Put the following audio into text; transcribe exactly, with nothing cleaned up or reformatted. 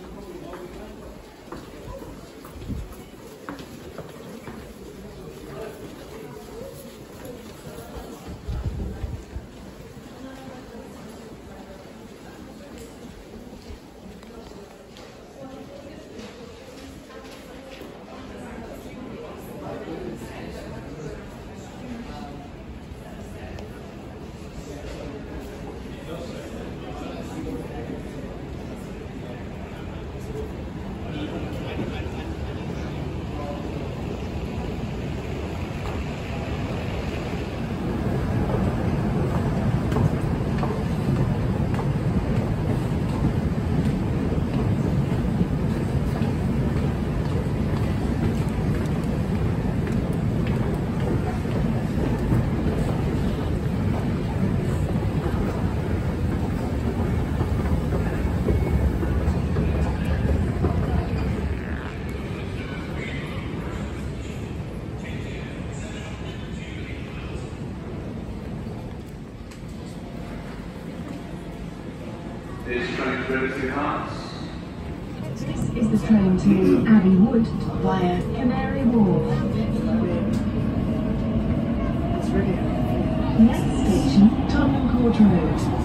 This train to Riveting Hearts. This is the train to Abbey Wood via Canary Wharf. Next station, Tottenham Court Road.